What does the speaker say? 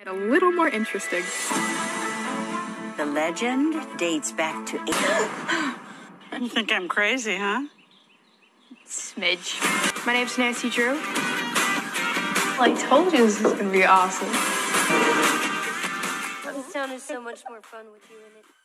And a little more interesting. The legend dates back to... You think I'm crazy, huh? Smidge. My name's Nancy Drew. I told you this was gonna be awesome. This town is so much more fun with you in it.